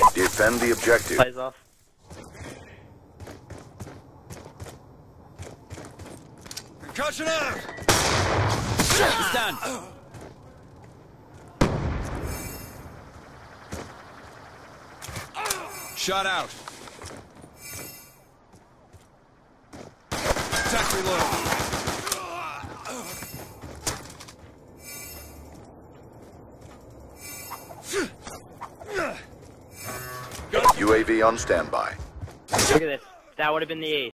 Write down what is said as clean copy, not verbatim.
Defend the objective. Plays off. Concussion out! It's done. Shot out. Attack reload. UAV on standby. Look at this. That would have been the ace.